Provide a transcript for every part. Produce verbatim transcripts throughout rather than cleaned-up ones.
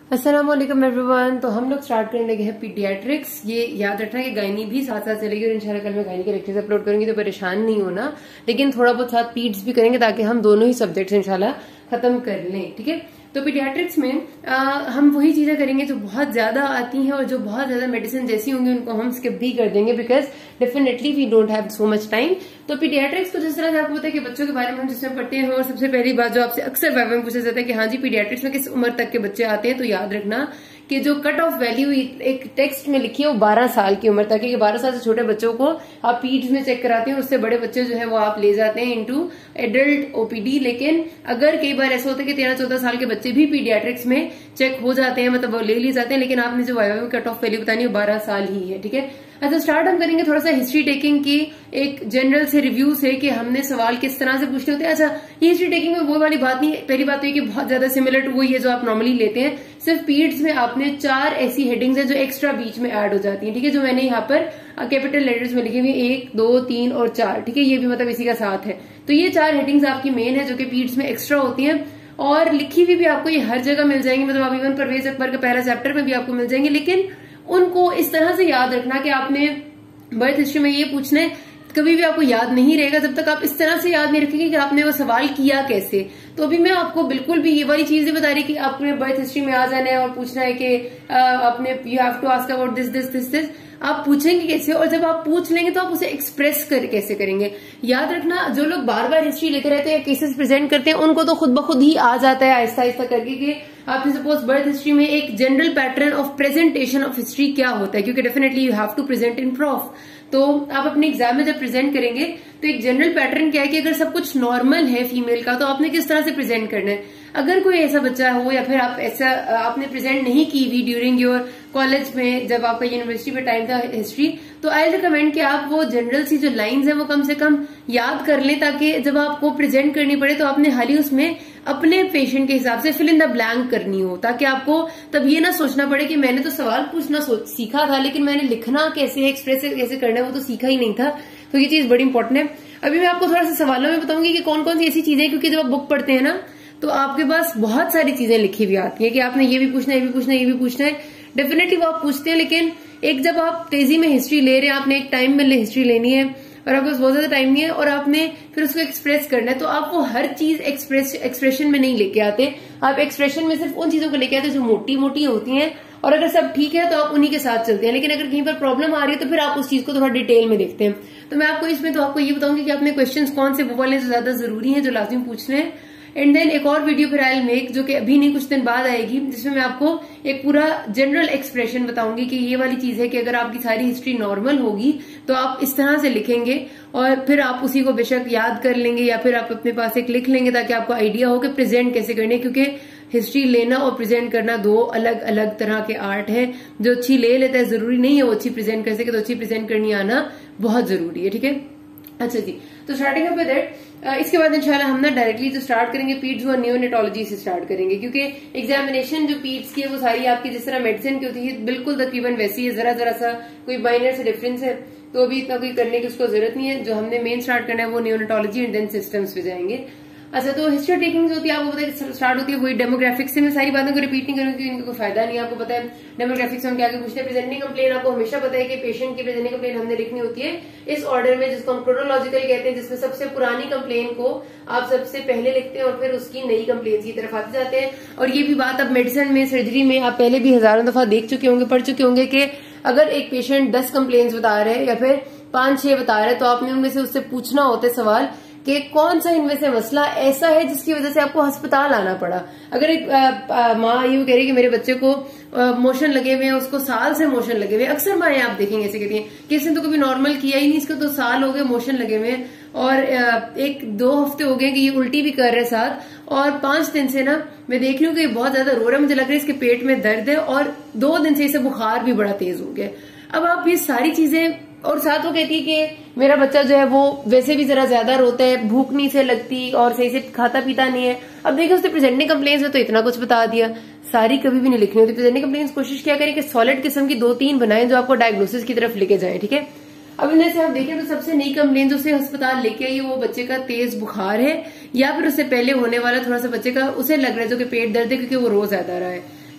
अस्सलाम वालेकुम एवरीवन। तो हम लोग स्टार्ट करने लगे हैं पीडियाट्रिक्स। ये याद रखना कि गायनी भी साथ साथ चलेगी और इंशाल्लाह कल मैं गायनी के लेक्चर्स अपलोड करूंगी, तो परेशान नहीं होना। लेकिन थोड़ा बहुत साथ पीड्स भी करेंगे ताकि हम दोनों ही सब्जेक्ट्स इंशाल्लाह खत्म कर लें, ठीक है। तो पीडियाट्रिक्स में आ, हम वही चीजें करेंगे जो बहुत ज्यादा आती हैं और जो बहुत ज्यादा मेडिसिन जैसी होंगी उनको हम स्किप भी कर देंगे, because definitely we don't have so much time. तो पीडियाट्रिक्स को जिस तरह से आपको पता है कि बच्चों के बारे में हम जिसमें पढ़ते हैं, और सबसे पहली बात जो आपसे अक्सर वाइवा में पूछा जाता है कि हाँ जी पीडियाट्रिक्स में किस उम्र तक के बच्चे आते हैं, तो याद रखना कि जो कट ऑफ वैल्यू एक टेक्स्ट में लिखी है वो बारह साल की उम्र तक है। कि बारह साल से छोटे बच्चों को आप पीड्स में चेक कराते हैं, उससे बड़े बच्चे जो है वो आप ले जाते हैं इनटू एडल्ट ओपीडी। लेकिन अगर कई बार ऐसा होता है कि तेरह चौदह साल के बच्चे भी पीडियाट्रिक्स में चेक हो जाते हैं, मतलब वो ले लिए जाते हैं, लेकिन आपने जो वाइवा में कट ऑफ वैल्यू बतानी है वो बारह साल ही है, ठीक है। अच्छा, स्टार्ट हम करेंगे थोड़ा सा हिस्ट्री टेकिंग की एक जनरल से रिव्यू से कि हमने सवाल किस तरह से पूछने होते हैं। अच्छा, ये हिस्ट्री टेकिंग में वो वाली बात नहीं है। पहली बात तो ये कि बहुत ज्यादा सिमिलर टू वही है जो आप नॉर्मली लेते हैं, सिर्फ पीड्स में आपने चार ऐसी हेडिंग्स है जो एक्स्ट्रा बीच में ऐड हो जाती है, ठीक है, जो मैंने यहाँ पर कैपिटल लेटर्स में लिखी हुई है, एक दो तीन और चार, ठीक है। ये भी मतलब इसी का साथ है। तो ये चार हेडिंग्स आपकी मेन है जो कि पीड्स में एक्स्ट्रा होती है, और लिखी हुई भी आपको ये हर जगह मिल जाएंगी, मतलब आप इवन परवेज अकबर का पहला चैप्टर में भी आपको मिल जाएंगे। लेकिन उनको इस तरह से याद रखना कि आपने बर्थ हिस्ट्री में ये पूछना है, कभी भी आपको याद नहीं रहेगा जब तक आप इस तरह से याद नहीं रखेंगे कि आपने वो सवाल किया कैसे। तो अभी मैं आपको बिल्कुल भी ये वाली चीज नहीं बता रही कि आपने बर्थ हिस्ट्री में आ जाना है और पूछना है कि आपने you have to ask about this this this this. आप पूछेंगे कैसे, और जब आप पूछ लेंगे तो आप उसे एक्सप्रेस कर कैसे करेंगे। याद रखना, जो लोग बार बार हिस्ट्री लेते रहते हैं, केसेस प्रेजेंट करते हैं, उनको तो खुद ब खुद ही आ जाता है आहिस्ता आहिस्ता करके कि आपने सपोज बर्थ हिस्ट्री में एक general pattern of presentation of history क्या होता है, क्योंकि definitely you have to present in prof. तो आप अपने एग्जाम में जब प्रेजेंट करेंगे तो एक जनरल पैटर्न क्या है कि अगर सब कुछ नॉर्मल है फीमेल का तो आपने किस तरह से प्रेजेंट करना है। अगर कोई ऐसा बच्चा हो या फिर आप ऐसा आपने प्रेजेंट नहीं की हुई ड्यूरिंग योर कॉलेज में, जब आपका यूनिवर्सिटी में टाइम था हिस्ट्री, तो आई रिकमेंड कि आप वो जनरल सी जो लाइंस है वो कम से कम याद कर लें, ताकि जब आपको प्रेजेंट करनी पड़े तो आपने हाल ही उसमें अपने पेशेंट के हिसाब से फिल इन द ब्लैंक करनी हो, ताकि आपको तब ये ना सोचना पड़े कि मैंने तो सवाल पूछना सीखा था लेकिन मैंने लिखना कैसे है, एक्सप्रेस कैसे करना है वो तो सीखा ही नहीं था। तो ये चीज बड़ी इंपॉर्टेंट है। अभी मैं आपको थोड़ा सा सवालों में बताऊंगी कि कौन कौन सी ऐसी चीजें, क्योंकि जब आप बुक पढ़ते हैं ना तो आपके पास बहुत सारी चीजें लिखी हुई आती है कि आपने ये भी पूछना है, ये भी पूछना है, ये भी पूछना है। डेफिनेटली वो आप पूछते हैं, लेकिन एक जब आप तेजी में हिस्ट्री ले रहे हैं, आपने एक टाइम में हिस्ट्री लेनी है और आपके पास बहुत ज्यादा टाइम नहीं है और आपने फिर उसको एक्सप्रेस करना है, तो आप वो हर चीज एक्सप्रेस एक्सप्रेशन में नहीं लेके आते। आप एक्सप्रेशन में सिर्फ उन चीजों को लेके आते जो मोटी मोटी होती हैं, और अगर सब ठीक है तो आप उन्हीं के साथ चलते हैं। लेकिन अगर कहीं पर प्रॉब्लम आ रही है तो फिर आप उस चीज को थोड़ा डिटेल में देखते हैं। तो मैं आपको इसमें तो आपको ये बताऊंगी कि आपने क्वेश्चंस कौन से वो वाले जो ज्यादा जरूरी हैं, जो लाजिम पूछने हैं। एंड देन एक और वीडियो फिर आई मेक जो कि अभी नहीं कुछ दिन बाद आएगी, जिसमें मैं आपको एक पूरा जनरल एक्सप्रेशन बताऊंगी कि ये वाली चीज है कि अगर आपकी सारी हिस्ट्री नॉर्मल होगी तो आप इस तरह से लिखेंगे, और फिर आप उसी को बेशक याद कर लेंगे या फिर आप अपने पास एक लिख लेंगे ताकि आपको आइडिया हो कि प्रेजेंट कैसे करने। क्योंकि हिस्ट्री लेना और प्रेजेंट करना दो अलग अलग तरह के आर्ट है। जो अच्छी ले लेता है जरूरी नहीं है वो अच्छी प्रेजेंट कर सके, तो अच्छी प्रेजेंट करनी आना बहुत जरूरी है, ठीक है। अच्छा जी, तो स्टार्टिंग अप विद दैट, इसके बाद इंशाल्लाह हम ना डायरेक्टली जो स्टार्ट करेंगे पीड्स और नियोनेटोलॉजी से स्टार्ट करेंगे, क्योंकि एग्जामिनेशन जो पीड्स की है वो सारी आपकी जिस तरह मेडिसिन की होती है बिल्कुल तकरीबन वैसी है, जरा जरा सा कोई माइनर से डिफरेंस है, तो अभी इतना कोई करने की उसको जरूरत नहीं है। जो हमने मेन स्टार्ट करना है वो नियोनेटोलॉजी एंड देन सिस्टम्स पे जाएंगे। अच्छा, तो हिस्ट्री टेकिंग जो होती है आपको पता है स्टार्ट होती है वही डेमोग्राफिक्स से। मैं सारी बातों को रिपीट नहीं करूंगी, इनका कोई फायदा नहीं है, आपको पता है। डेमोग्राफिक्स में क्या पूछते हैं, प्रेजेंटिंग कंप्लेन आपको हमेशा पता है कि पेशेंट की प्रेजेंटिंग कंप्लेन हमने लिखनी होती है इस ऑर्डर में, जिसको हम क्रोनोलॉजिकल कहते हैं, जिसमें सबसे पुरानी कंप्लेन को आप सबसे पहले लिखते हैं और फिर उसकी नई कंप्लेन की तरफ आते जाते हैं। और ये भी बात अब मेडिसिन में, सर्जरी में आप पहले भी हजारों दफा देख चुके होंगे, पढ़ चुके होंगे कि अगर एक पेशेंट दस कंप्लेन्स बता रहे हैं या फिर पांच छह बता रहे हैं, तो आपने उनमें से उससे पूछना होता है सवाल कि कौन सा इनमें से मसला ऐसा है जिसकी वजह से आपको अस्पताल आना पड़ा। अगर एक माँ यूं कह रही कि मेरे बच्चे को आ, मोशन लगे हुए हैं, उसको साल से मोशन लगे हुए हैं, अक्सर माएँ आप देखेंगे ऐसे कहती हैं कि इसने तो कभी नॉर्मल किया ही नहीं, इसको तो साल हो गए मोशन लगे हुए हैं, और एक दो हफ्ते हो गए कि ये उल्टी भी कर रहे साथ, और पांच दिन से ना मैं देख रही हूँ कि बहुत ज्यादा रो रहा है, मुझे लग रहा है इसके पेट में दर्द है, और दो दिन से इसे बुखार भी बड़ा तेज हो गया। अब आप ये सारी चीजें, और साथ वो कहती है कि मेरा बच्चा जो है वो वैसे भी जरा ज्यादा रोता है, भूख नहीं से लगती और सही से खाता पीता नहीं है। अब देखिए उसने प्रेजेंटिंग कंप्लेंट्स में तो इतना कुछ बता दिया, सारी कभी भी नहीं लिखनी होती प्रेजेंटिंग कंप्लेंट्स। कोशिश क्या करें कि सॉलिड किस्म की दो तीन बनाएं जो आपको डायग्नोसिस की तरफ लेके जाए, ठीक है। अब इनमें से आप देखें तो सबसे नई कंप्लेन जो उसे अस्पताल लेके आई वो बच्चे का तेज बुखार है, या फिर उससे पहले होने वाला थोड़ा सा बच्चे का उसे लग रहा है जो कि पेट दर्द है क्योंकि वो रोज ज्यादा रहा है,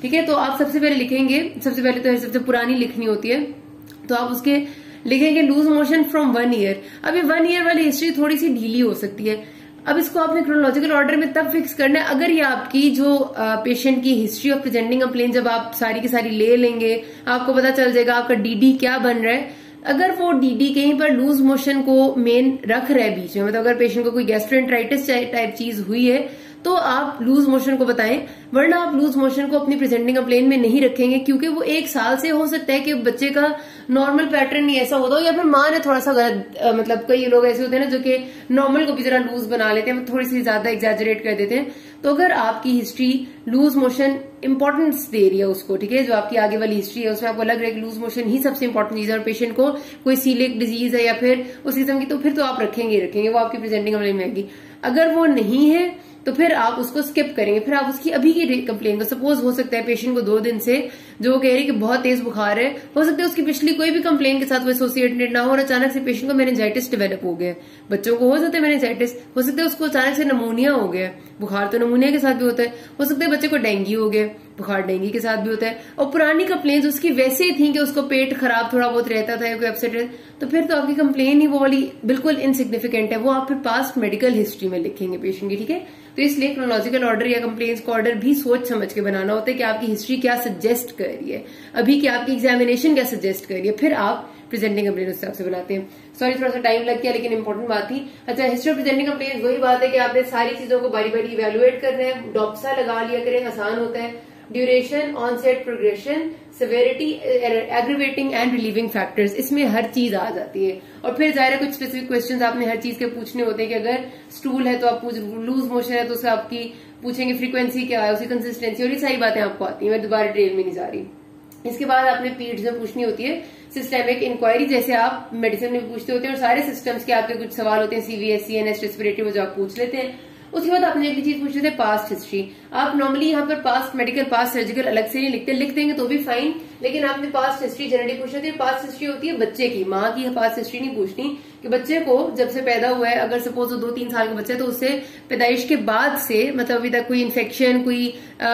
ठीक है। तो आप सबसे पहले लिखेंगे, सबसे पहले तो सबसे पुरानी लिखनी होती है, तो आप उसके लिखेंगे loose motion from one year. अभी वन ईयर वाली हिस्ट्री थोड़ी सी ढीली हो सकती है। अब इसको आपने क्रोनोलॉजिकल ऑर्डर में तब फिक्स करना है अगर ये आपकी जो पेशेंट की हिस्ट्री ऑफ प्रेजेंटिंग कंप्लेन जब आप सारी की सारी ले लेंगे, आपको पता चल जाएगा आपका डीडी क्या बन रहा है। अगर वो डीडी कहीं पर लूज मोशन को मेन रख रहा है बीच में, मतलब अगर पेशेंट को कोई गैस्ट्रोएंटराइटिस टाइप चीज हुई है तो आप लूज मोशन को बताएं, वरना आप लूज मोशन को अपनी प्रेजेंटिंग कंप्लेन में नहीं रखेंगे, क्योंकि वो एक साल से हो सकता है कि बच्चे का नॉर्मल पैटर्न ही ऐसा होता हो, या फिर माँ ने थोड़ा सा गलत, मतलब कई लोग ऐसे होते हैं ना जो कि नॉर्मल को भी जरा लूज बना लेते हैं, थोड़ी सी ज्यादा एग्जैजरेट कर देते हैं। तो अगर आपकी हिस्ट्री लूज मोशन इंपॉर्टेंस दे रही है उसको, ठीक है, जो आपकी आगे वाली हिस्ट्री है उसमें आपको लग रहा है कि लूज मोशन ही सबसे इंपॉर्टेंट चीज है और पेशेंट को कोई सीलिक डिजीज है या फिर उस किस्म की, तो फिर तो आप रखेंगे रखेंगे वो आपकी प्रेजेंटिंग कंप्लेन में आएगी। अगर वो नहीं है तो फिर आप उसको स्किप करेंगे, फिर आप उसकी अभी की कंप्लेन को, सपोज हो सकता है पेशेंट को दो दिन से जो कह रही है कि बहुत तेज बुखार है, हो सकता है उसकी पिछली कोई भी कंप्लेन के साथ वो एसोसिएटेड ना हो और अचानक से पेशेंट को मेनिंजाइटिस डेवलप हो गया। बच्चों को हो सकता है मेनिंजाइटिस, हो सकता है उसको अचानक से नमोनिया हो गया, बुखार तो नमोनिया के साथ भी होता है, हो सकता है बच्चे को डेंगू हो गया, बुखार डेंगू के साथ भी होता है, और पुरानी कंप्लेन उसकी वैसे ही थी कि उसको पेट खराब थोड़ा बहुत रहता था या कोई अपसेट है, तो फिर तो आपकी कंप्लेन ही वो वाली बिल्कुल इनसिग्निफिकेंट है, वो आप फिर पास्ट मेडिकल हिस्ट्री में लिखेंगे पेशेंट की, ठीक है। तो इसलिए क्रोनोलॉजिकल ऑर्डर या कंप्लेंट्स का ऑर्डर भी सोच समझ के बनाना होता है कि आपकी हिस्ट्री क्या सजेस्ट कर रही है, अभी की आपकी एग्जामिनेशन क्या सजेस्ट कर रही है, फिर आप प्रेजेंटिंग कंप्लेन उस हिसाब से बनाते हैं। सॉरी थोड़ा सा टाइम लग गया, लेकिन इंपॉर्टेंट बात थी। अच्छा, हिस्ट्री ऑफ प्रेजेंटिंग कंप्लेन वही बात है कि आपने सारी चीजों को बारी बारी इवेलुएट करना है, डॉप्सा लगा लिया करें, आसान होता है। Duration, onset, progression, severity, aggravating and relieving factors, इसमें हर चीज आ जाती है। और फिर जाहिर है कुछ स्पेसिफिक क्वेश्चंस आपने हर चीज के पूछने होते हैं कि अगर स्टूल है तो आप पूछ, लूज मोशन है तो उससे आपकी पूछेंगे फ्रीक्वेंसी क्या है, उसकी कंसिस्टेंसी, और ये सारी बातें आपको आती है, मैं दोबारा डिटेल में नहीं जा रही। इसके बाद आपने पीड्स में पूछनी होती है सिस्टेमिक इंक्वायरी, जैसे आप मेडिसिन में पूछते होते हैं, और सारे सिस्टम्स के आपके कुछ सवाल होते हैं, सीवीएस, सीएनएस, रेस्पिरेटरी, वो जो आप पूछ लेते हैं। उसके बाद आपने एक चीज पूछ रहे थे पास्ट हिस्ट्री। आप नॉर्मली यहाँ पर पास्ट मेडिकल, पास्ट सर्जिकल अलग से नहीं लिखते, लिख देंगे तो भी फाइन, लेकिन आपने पास्ट हिस्ट्री जनरली पूछ रहे थे। पास्ट हिस्ट्री होती है बच्चे की, माँ की पास्ट हिस्ट्री नहीं पूछनी कि बच्चे को जब से पैदा हुआ है, अगर सपोज वो दो तीन साल का बच्चा है तो उससे पैदाइश के बाद से, मतलब अभी तक कोई इन्फेक्शन, कोई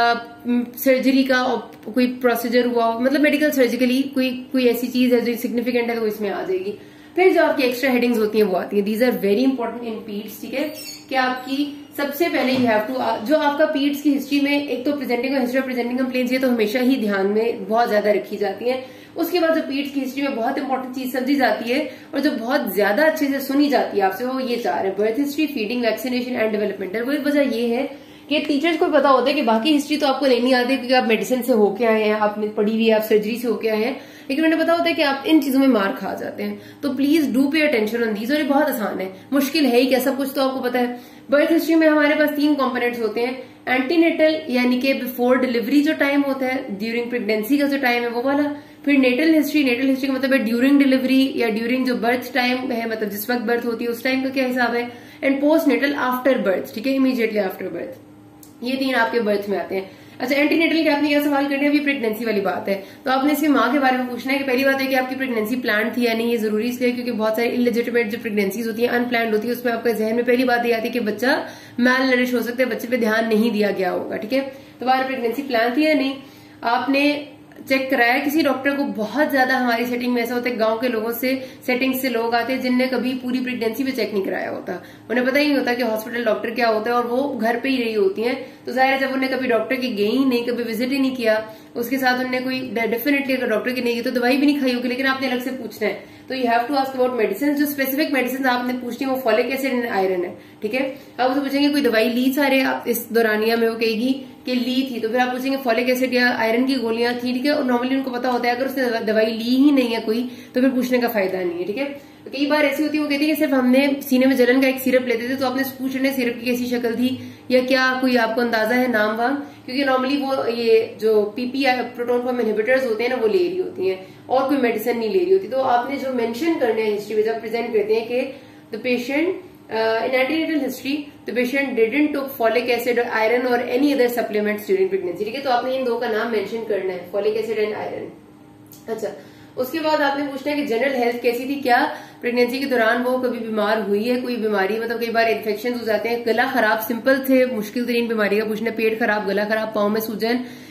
सर्जरी का कोई प्रोसीजर हुआ, मतलब मेडिकल सर्जिकली कोई कोई ऐसी चीज है जो सिग्निफिकेंट है तो इसमें आ जाएगी। फिर जो आपकी एक्स्ट्रा हेडिंग्स होती हैं वो आती है, these are very important in peds, ठीक है, कि आपकी सबसे पहले यू हैव टू, जो आपका पीड्स की हिस्ट्री में एक तो presenting history of presenting complaints, ये तो हमेशा ही ध्यान में बहुत ज्यादा रखी जाती है। उसके बाद जो पीड्स की हिस्ट्री में बहुत इंपॉर्टेंट चीज समझी जाती है और जो बहुत ज्यादा अच्छे से सुनी जाती है आपसे, वो ये चार है, birth history, feeding, vaccination and developmental. वही वजह ये है कि टीचर्स को पता होता है कि बाकी हिस्ट्री तो आपको नहीं आती क्योंकि आप मेडिसिन से होके आए हैं, आपने पढ़ी हुई है, आप सर्जरी से होके आए हैं, लेकिन उन्हें पता होता है कि आप इन चीजों में मार खा जाते हैं। तो please do pay attention on these, और ये बहुत आसान है, मुश्किल है ही क्या, सब कुछ तो आपको पता है। बर्थ हिस्ट्री में हमारे पास तीन कंपोनेंट्स होते हैं, एंटीनेटल यानी कि बिफोर डिलीवरी जो टाइम होता है, ड्यूरिंग प्रेगनेंसी का जो टाइम है वो वाला, फिर नेटल हिस्ट्री, नेटल हिस्ट्री का मतलब है ड्यूरिंग डिलीवरी या ड्यूरिंग जो बर्थ टाइम है, मतलब जिस वक्त बर्थ होती है उस टाइम का क्या हिसाब है, and postnatal after birth, ठीक है, इमीडिएटली आफ्टर बर्थ। ये तीन आपके बर्थ में आते हैं। अच्छा, एंटीनेटल के आपने क्या सवाल करना है, अभी प्रेगनेंसी वाली बात है, तो आपने इसकी माँ के बारे में पूछना है कि पहली बात है कि आपकी प्रेगनेंसी प्लान थी या नहीं। ये जरूरी इसलिए क्योंकि बहुत सारी इलेजिटिमेट जो प्रेगनेंसीज होती है, अनप्लान्ड होती है, उसमें आपका जहन में पहली बात ये आती है कि बच्चा मैल नरिश हो सकता है, बच्चे पे ध्यान नहीं दिया गया होगा, ठीक है। तो हमारी प्रेगनेंसी प्लान थी या नहीं, आपने चेक कराया किसी डॉक्टर को। बहुत ज्यादा हमारी सेटिंग में ऐसा होता है, गांव के लोगों से सेटिंग से लोग आते हैं जिनने कभी पूरी प्रेगनेंसी पे चेक नहीं कराया होता, उन्हें पता ही नहीं होता कि हॉस्पिटल डॉक्टर क्या होता है, और वो घर पे ही रही होती हैं। तो जाहिर है जब उन्हें कभी डॉक्टर की गई ही नहीं, कभी विजिट ही नहीं किया, उसके साथ उन्हें कोई डेफिनेटली अगर डॉक्टर की नहीं की तो दवाई भी नहीं खाई होगी, लेकिन आपने अलग से पूछना है। तो you have to ask about medicine, जो स्पेसिफिक मेडिसिन आपने पूछनी है वो फॉलिक एसिड एंड आयरन है, ठीक है। आप उसे पूछेंगे कोई दवाई ली सारे आप इस दौरानिया में, वो कहेगी कि ली थी, तो फिर आप पूछेंगे फॉलिक एसिड या आयरन की गोलियां थी, ठीक है। और नॉर्मली उनको पता होता है, अगर उसने दवाई ली ही नहीं है कोई तो फिर पूछने का फायदा नहीं है, ठीक है। तो कई बार ऐसी होती है, वो कहती है कि सिर्फ हमने सीने में जलन का एक सिरप लेते थे, तो आपने पूछ रहे सिरप की कैसी शक्ल थी या क्या कोई आपको अंदाजा है नाम वाम, क्योंकि नॉर्मली वो ये जो पीपीआई प्रोटोन पंप इनहिबिटर्स होते हैं ना, वो ले रही होती हैं और कोई मेडिसिन नहीं ले रही होती। तो आपने जो मेंशन करने हैं हिस्ट्री में जब प्रेजेंट करते हैं कि the patient in antenatal history the patient didn't took folic acid or iron or any other supplements during pregnancy, ठीक है। तो आपने इन दो का नाम मेंशन करना है, फॉलिक एसिड एंड आयरन। अच्छा, उसके बाद आपने पूछना है कि जनरल हेल्थ कैसी थी, क्या प्रेगनेंसी के दौरान वो कभी बीमार हुई है, कोई बीमारी, मतलब कई बार इन्फेक्शन हो जाते हैं, गला खराब, सिंपल थे, मुश्किल तरीन बीमारी का पूछना, पेट खराब, गला खराब, पाँव में सूजन,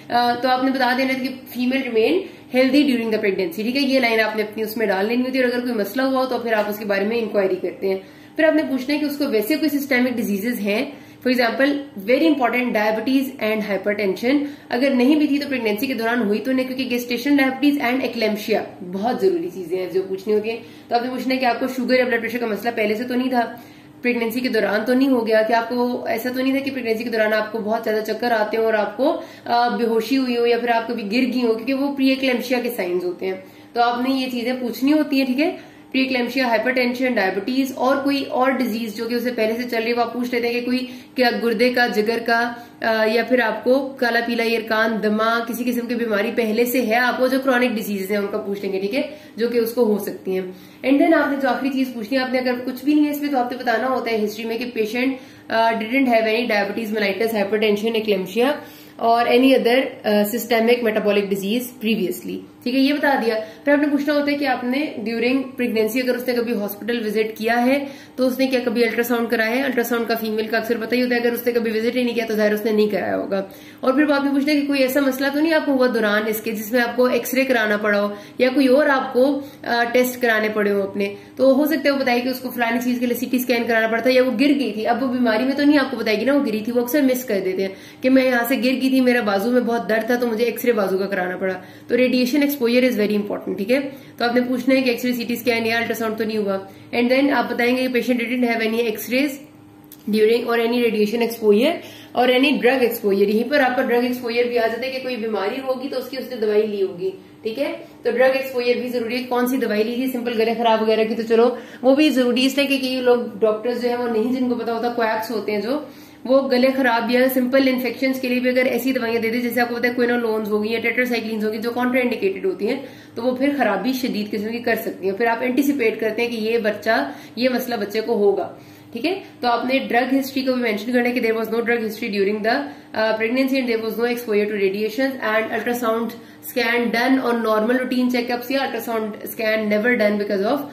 तो आपने बता देना कि female remain healthy during the pregnancy, ठीक है। ये लाइन आपने अपनी उसमें डाल लेनी होती है, और अगर कोई मसला हुआ हो तो फिर आप उसके बारे में इंक्वायरी करते हैं। फिर आपने पूछना है कि उसको वैसे कोई सिस्टेमिक डिजीजेज हैं, for example very important diabetes and hypertension, अगर नहीं भी थी तो प्रेगनेंसी के दौरान हुई तो नहीं, क्योंकि गेस्टेशन डायबिटीज एंड एक्लेम्शिया बहुत जरूरी चीजें हैं जो पूछनी होती है। तो आपने पूछना है कि आपको शुगर या ब्लड प्रेशर का मसला पहले से तो नहीं था, प्रेगनेंसी के दौरान तो नहीं हो गया, कि आपको ऐसा तो नहीं था कि प्रेगनेंसी के दौरान आपको बहुत ज्यादा चक्कर आते हो और आपको बेहोशी हुई हो या फिर आप कभी गिर गई हो, क्योंकि वो प्री एक्लेम्शिया के साइंस होते हैं। तो आपने ये चीजें पूछनी होती है, ठीक है। प्री एक्लेम्शिया, हाइपरटेंशन, डायबिटीज और कोई और डिजीज जो कि उसे पहले से चल रही है, वो आप पूछ लेते हैं कि कोई क्या गुर्दे का, जिगर का, आ, या फिर आपको काला पीला यरकान, दमा, किसी किस्म की बीमारी पहले से है आपको, जो क्रॉनिक डिजीज है उनका पूछ लेंगे, ठीक है, जो कि उसको हो सकती है। एंड देन आपने जो आखिरी चीज पूछनी है, आपने अगर कुछ भी नहीं है इसमें तो आपने बताना होता है हिस्ट्री में कि patient didn't have any diabetes, mellitus, hypertension, eclampsia और any other systemic metabolic disease previously, ठीक है, ये बता दिया। फिर आपने पूछना होता है कि आपने ड्यूरिंग प्रेगनेंसी अगर उसने कभी हॉस्पिटल विजिट किया है तो उसने क्या कभी अल्ट्रासाउंड कराया है। अल्ट्रासाउंड का फीमेल का अक्सर पता ही होता है, अगर उसने कभी विजिट ही नहीं किया तो जाहिर उसने नहीं कराया होगा। और फिर आपने पूछना है कि कोई ऐसा मसला तो नहीं आपको हुआ दौरान इसके जिसमें आपको एक्सरे कराना पड़ा हो या कोई और आपको आ, टेस्ट कराने पड़े हो अपने, तो हो सकता है वो बताए कि उसको फलानी चीज के लिए सीटी स्कैन कराना पड़ता है या वो गिर गई थी। अब वो बीमारी में तो नहीं आपको बताएगी ना वो गिरी थी, वो अक्सर मिस कर देते हैं कि मैं यहाँ से गिर गई थी, मेरा बाजू में बहुत दर्द था तो मुझे एक्सरे बाजू का कराना पड़ा। तो radiation exposure is very important, ठीक है। तो आपने पूछना है कि एक्सरे, सीटी स्कैन या अल्ट्रासाउंड तो नहीं हुआ। एंड देन आप बताएंगे patient didn't have any X-rays during और एनी रेडिएशन एक्सपोजर और एनी ड्रग एक्सपोजर। यहीं पर आपका ड्रग एक्सपोजर भी आ जाता है कि कोई बीमारी होगी तो उसकी उसने दवाई ली होगी, ठीक है। तो ड्रग एक्सपोजर भी जरूरी है, कौन सी दवाई ली थी, सिंपल गले खराब वगैरह की तो चलो वो भी जरूरी, इसलिए कि कई लोग डॉक्टर्स जो है वो नहीं, जिनको पता होता, क्वैक्स होते हैं जो, वो गले खराब या सिंपल इन्फेक्शन के लिए भी अगर ऐसी दवाइयां दे दे, जैसे आपको पता है क्विनोलोन्स होगी या टेट्रासाइक्लिन्स होगी जो कॉन्ट्राइंडिकेटेड होती हैं, तो वो फिर खराबी शदीद किस्म की कर सकती है। फिर आप एंटिसिपेट करते हैं कि ये बच्चा, ये मसला बच्चे को होगा, ठीक है। तो आपने ड्रग हिस्ट्री को भी मेंशन करना है कि there was no drug history during the pregnancy and there was no exposure to radiation and ultrasound scan done और नॉर्मल रूटीन चेकअप्स या ultrasound scan never done because of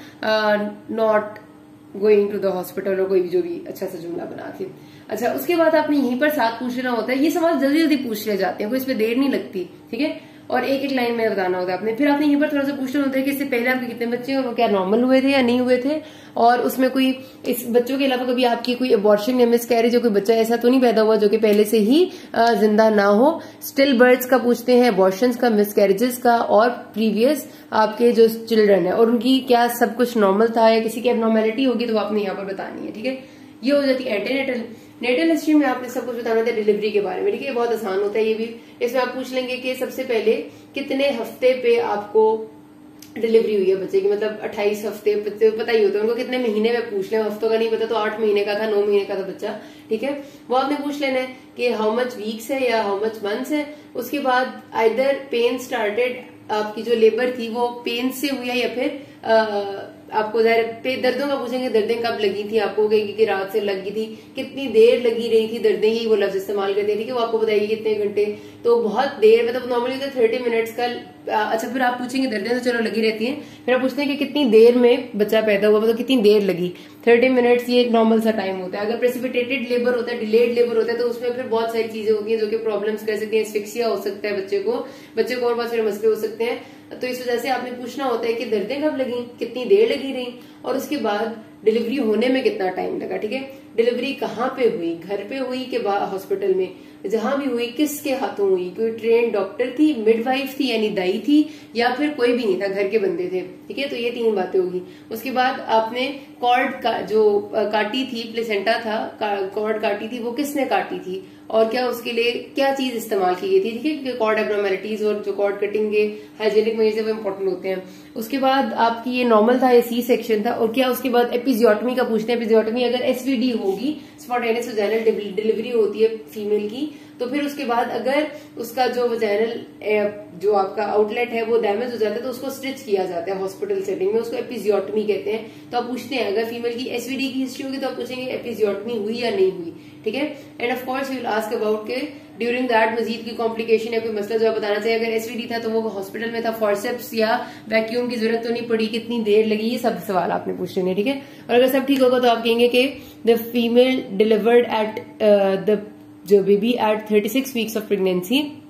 not going to the hospital, और कोई भी जो भी अच्छा सा जुमला बना के। अच्छा, उसके बाद आपने यहीं पर साथ पूछ लेना होता है, ये सवाल जल्दी जल्दी पूछ ले जाते हैं, कोई इसमें देर नहीं लगती, ठीक है, और एक एक लाइन में बताना होता है आपने। फिर आपने यहीं पर थोड़ा सा पूछना होता है कि इससे पहले आपके कितने बच्चे हैं और वो क्या नॉर्मल हुए थे या नहीं हुए थे, और उसमें कोई इस बच्चों के अलावा कभी आपकी कोई अबॉर्शन या मिसकैरेज जो कोई बच्चा ऐसा तो नहीं पैदा हुआ जो कि पहले से ही जिंदा ना हो। स्टिल बर्ड्स का पूछते हैं, अबॉर्शन का, मिसकैरेजेस का, और प्रीवियस आपके जो चिल्ड्रन है और उनकी क्या सब कुछ नॉर्मल था या किसी की एबनॉर्मेलिटी होगी तो आपने यहाँ पर बतानी है, ठीक है। ये हो जाती है एंटीनेटल। नेटल हिस्ट्री में आपने सब कुछ बताना था डिलीवरी के बारे में, ठीक है, बहुत आसान होता है ये भी। इसमें आप पूछ लेंगे कि सबसे पहले कितने हफ्ते पे आपको डिलीवरी हुई है बच्चे की, मतलब अट्ठाईस हफ्ते पता ही होता है उनको, कितने महीने में पूछ लें, हफ्तों का नहीं पता तो आठ महीने का था, नौ महीने का था बच्चा, ठीक है, वो आपने पूछ लेना है कि हाउ मच वीक्स है या हाउ मच मंथ्स है। उसके बाद आइदर पेन स्टार्टेड, आपकी जो लेबर थी वो पेन से हुई है या फिर आ, आपको पे दर्दों का पूछेंगे, दर्दें कब लगी थी आपको, कहेगी कि रात से लगी थी, कितनी देर लगी रही थी दर्दें, ही वो लफ्ज इस्तेमाल करते हैं, ठीक है, वो आपको बताएगी कितने घंटे, तो बहुत देर, मतलब नॉर्मली तो थर्टी मिनट्स का। अच्छा, फिर आप पूछेंगे दर्दें तो चलो लगी रहती हैं, फिर आप पूछते हैं कि कितनी देर में बच्चा पैदा हुआ, मतलब कितनी देर लगी, थर्टी मिनट्स ये नॉर्मल सा टाइम होता है। अगर प्रेसिपिटेटेड लेबर होता है, डिलेड लेबर होता है, तो उसमें फिर बहुत सारी चीजें होती हैं जो कि प्रॉब्लम्स कर सकती हैं, एस्फिक्सिया हो सकता है बच्चे को, बच्चे को और बहुत सारे मसले हो सकते हैं। तो इस वजह से आपने पूछना होता है कि दर्दें कब लगी, कितनी देर लगी रही, और उसके बाद डिलीवरी होने में कितना टाइम लगा, ठीक है। डिलीवरी कहाँ पे हुई, घर पे हुई कि हॉस्पिटल में, जहां भी हुई किसके हाथों हुई, कोई ट्रेन डॉक्टर थी, मिडवाइफ थी यानी दाई थी, या फिर कोई भी नहीं था, घर के बंदे थे, ठीक है। तो ये तीन बातें होगी। उसके बाद आपने कॉर्ड का जो काटी थी, प्लेसेंटा था, कॉर्ड काटी थी, वो किसने काटी थी और क्या उसके लिए क्या चीज इस्तेमाल की गई थी, ठीक है, क्योंकि कॉर्ड एब्नॉर्मेलिटीज और जो कॉर्ड कटिंग के हाइजेनिक मेजर्स वो इंपॉर्टेंट होते हैं। उसके बाद आपकी ये नॉर्मल था या सी सेक्शन था, और क्या उसके बाद एपिजियोटमी का पूछते हैं। एपिजियोटमी अगर एसवीडी होगी, स्पॉन्टेनियस वजाइनल डिलीवरी होती है फीमेल की, तो फिर उसके बाद अगर उसका जो वजाइनल जो आपका आउटलेट है वो डैमेज हो जाता है तो उसको स्टिच किया जाता है हॉस्पिटल सेटिंग में, उसको एपिजियोटमी कहते हैं। तो आप पूछते हैं अगर फीमेल की एसवीडी की हिस्ट्री होगी तो आप पूछेंगे एपिजियोटमी हुई या नहीं हुई, ठीक है। And of course you will ask about के ड्यूरिंग दैट मजीद की कॉम्प्लिकेशन या कोई मसला जो आप बताना चाहिए। अगर एसवीडी था तो वो हॉस्पिटल में था, फॉर्सेप्स या वैक्यूम की जरूरत तो नहीं पड़ी, कितनी देर लगी, ये सब सवाल आपने पूछ लेने, ठीक है। और अगर सब ठीक होगा तो आप कहेंगे कि the female delivered at the जो baby at thirty six weeks of pregnancy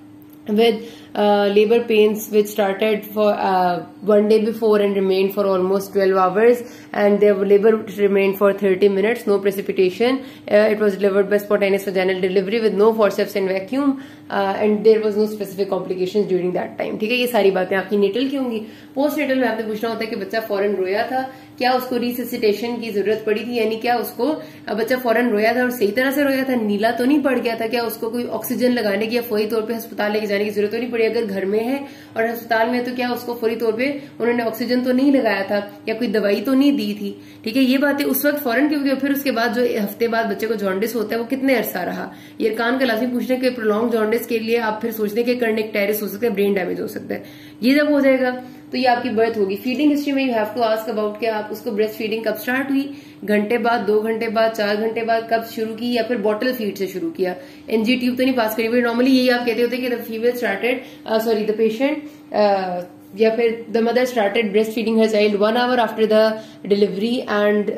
with uh, labor pains which started for uh, one day before and remained for almost twelve hours, and their labor remained for thirty minutes, no precipitation. Uh, it was delivered by spontaneous vaginal delivery with no forceps and vacuum, uh, and there was no specific complications during that time. ठीक है, ये सारी बातें आपकी natal की होंगी. Post natal में आपने पूछना होता है कि बच्चा फौरन रोया था, क्या उसको रिससिटेशन की जरूरत पड़ी थी, यानी क्या उसको बच्चा फौरन रोया था और सही तरह से रोया था, नीला तो नहीं पड़ गया था, क्या उसको कोई ऑक्सीजन लगाने की या फौरी तौर पे अस्पताल लेके जाने की जरूरत तो नहीं पड़ी, अगर घर में है और अस्पताल में तो क्या उसको फौरी तौर पे उन्होंने ऑक्सीजन तो नहीं लगाया था या कोई दवाई तो नहीं दी थी. ठीक है, ये बातें उस वक्त फौरन क्योंकि फिर उसके बाद जो हफ्ते बाद बच्चे को जॉन्डिस होता है वो कितने अरसा रहा, ये कान का लाजमी पूछने के प्रोलॉन्ग जॉन्डिस के लिए आप फिर सोचते हैं कि कर्निकटाइटिस हो सकता है, ब्रेन डैमेज हो सकता है. ये जब हो जाएगा तो ये आपकी बर्थ होगी. फीडिंग हिस्ट्री में you have to ask about कि आप उसको ब्रेस्ट फीडिंग कब स्टार्ट हुई, घंटे बाद, दो घंटे बाद, चार घंटे बाद, कब शुरू की, या फिर बॉटल फीड से शुरू किया. एनजी ट्यूब तो नहीं पास करी. नॉर्मली यही आप कहते होते हैं कि the female started sorry the patient या फिर the mother started breast feeding her child one hour after the delivery and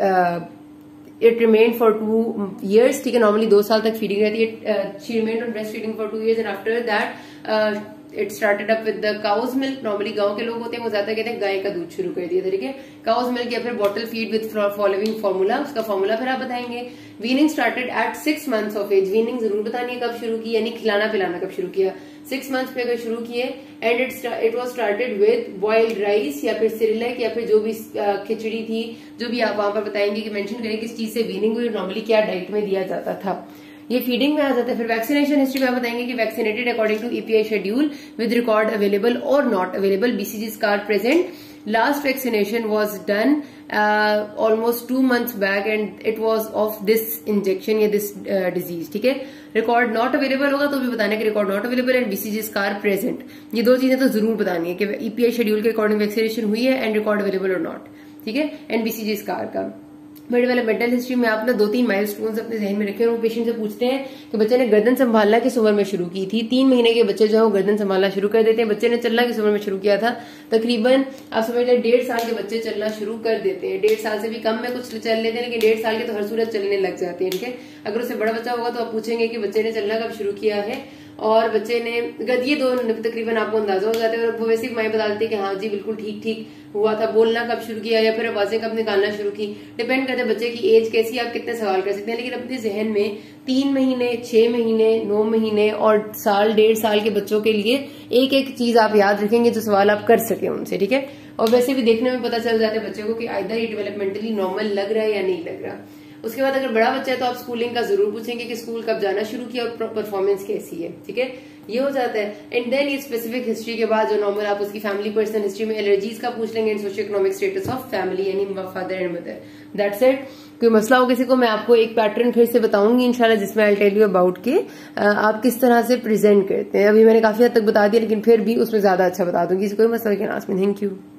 it remain for two years. ठीक है, नॉर्मली दो साल तक फीडिंग रहती है. She remained on breast feeding for two years and after that it started up with the cow's milk. Normally गांव के लोग होते हैं वो ज्यादा कहते हैं गाय का दूध शुरू कर दिया. ठीक है, काउज मिल्क या फिर bottle feed with following formula. उसका फॉर्मूला फिर आप बताएंगे. Weaning started at six months of age. Weaning जरूर बतानी है कब शुरू की, यानी खिलाना पिलाना कब शुरू किया. सिक्स मंथ्स पे अगर शुरू किए and it it was started with boiled rice या फिर सिरिलैक या फिर जो भी खिचड़ी थी, जो भी आप वहां पर बताएंगे कि मेंशन करें किस चीज से वीनिंग हुई, नॉर्मली क्या डाइट में दिया जाता था. ये फीडिंग में आ जाता है. फिर वैक्सीनेशन हिस्ट्री में आप बताएंगे कि vaccinated according to EPI schedule with record available और not available, BCG scar present. Last vaccination was done almost two months back and it was of this injection या दिस डिजीज. ठीक है, record not available होगा तो भी बताना है कि record not available and BCG scar present. ये दो चीजें तो जरूर बतानी है कि ईपीआई शेड्यूल के अकॉर्डिंग वैक्सीनेशन हुई है एंड रिकॉर्ड अवेलेबल और नॉट. ठीक है, एंड बीसीजी स्कार का. बड़े वाले मेंटल हिस्ट्री में आप ना दो तीन माइलस्टोन्स अपने जहन में रखे और वो पेशेंट से पूछते हैं कि बच्चे ने गर्दन संभालना किस उम्र में शुरू की थी. तीन महीने के बच्चे जो है वो गर्दन संभालना शुरू कर देते हैं. बच्चे ने चलना किस उम्र में शुरू किया था, तकरीबन आप समझ लें डेढ़ साल के बच्चे चलना शुरू कर देते हैं. डेढ़ साल से भी कम में कुछ चल लेते हैं, लेकिन डेढ़ साल के तो हर सूरत चलने लग जाते हैं. ठीक है, अगर उससे बड़ा बच्चा होगा तो आप पूछेंगे कि बच्चे ने चलना कब शुरू किया है और बच्चे ने गद, ये दो तकरीबन आपको अंदाजा हो जाता है. और वो वैसे भी माएँ बता देती है कि हाँ जी बिल्कुल ठीक ठीक हुआ था. बोलना कब शुरू किया या फिर आवाजें कब निकालना शुरू की, डिपेंड करता है बच्चे की एज कैसी, आप कितने सवाल कर सकते हैं. लेकिन अपने जहन में तीन महीने, छह महीने, नौ महीने और साल, डेढ़ साल के बच्चों के लिए एक एक चीज आप याद रखेंगे जो सवाल आप कर सके उनसे. ठीक है, और वैसे भी देखने में पता चल जाता है बच्चे को कि आइदर ये डेवलपमेंटली नॉर्मल लग रहा है या नहीं लग रहा. उसके बाद अगर बड़ा बच्चा है तो आप स्कूलिंग का जरूर पूछेंगे कि स्कूल कब जाना शुरू किया और परफॉर्मेंस कैसी है. ठीक है, ये हो जाता है. एंड देन ये स्पेसिफिक हिस्ट्री के बाद जो नॉर्मल आप उसकी फैमिली पर्सनल हिस्ट्री में एलर्जीज का पूछ लेंगे and socio economic status of family यानी father and mother. That's it. कोई मसला हो किसी को, मैं आपको एक पैटर्न फिर से बताऊंगी इंशाल्लाह जिसमें आई टेल यू अबाउट के आप किस तरह से प्रेजेंट करते हैं. अभी मैंने काफी हद तक बता दिया लेकिन फिर भी उसमें ज्यादा अच्छा बता दूंगी. कोई मसला हो क्या नाज़मीन. Thank you.